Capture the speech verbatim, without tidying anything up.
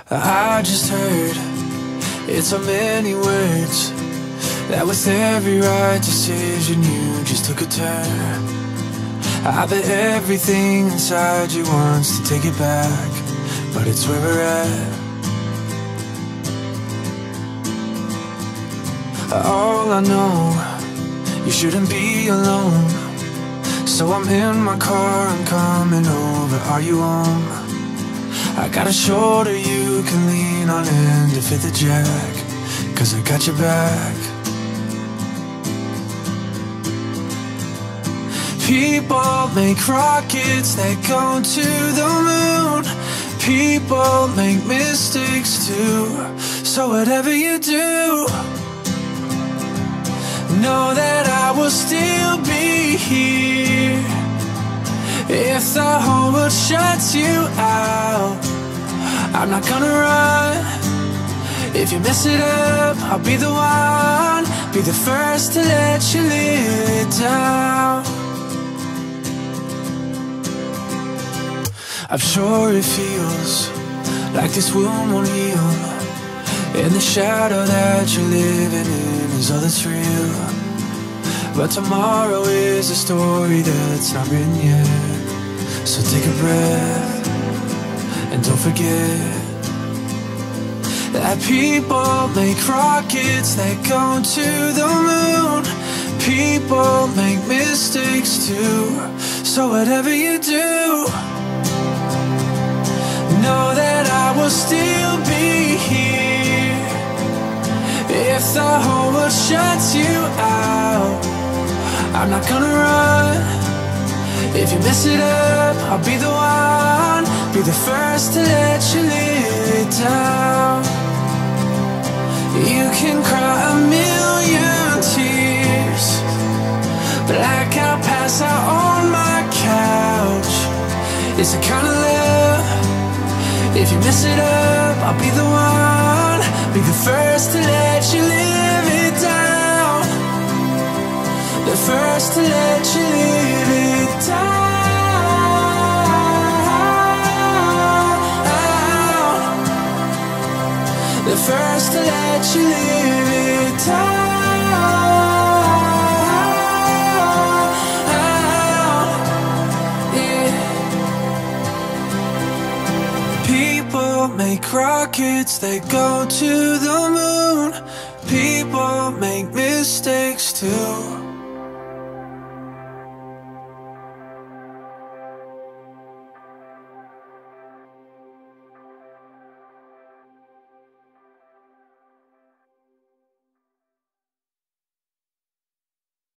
I just heard it's so many words that with every right decision you just took a turn. I bet everything inside you wants to take it back, but it's where we're at. All I know, you shouldn't be alone. So I'm in my car, I'm coming over. Are you home? I got a shoulder you can lean on and to fit the jack, 'cause I got your back. People make rockets that go to the moon. People make mistakes too. So whatever you do, know that I will still be here. If the whole world shuts you out, I'm not gonna run. If you mess it up, I'll be the one, be the first to let you live it down. I'm sure it feels like this wound won't heal, and the shadow that you're living in is all that's real. But tomorrow is a story that's not written yet. So take a breath and don't forget that people make rockets that go to the moon. People make mistakes too. So whatever you do, know that I will still be here. If the whole world shuts you out, I'm not gonna run. If you mess it up, I'll be the one, be the first to let you live it down. You can cry a million tears, black out, pass out on my couch. It's the kind of love, if you mess it up, I'll be the one, be the first to let you live it down. The first to let you live it down. The first to let you live it down. Yeah. People make rockets that go to the moon. People make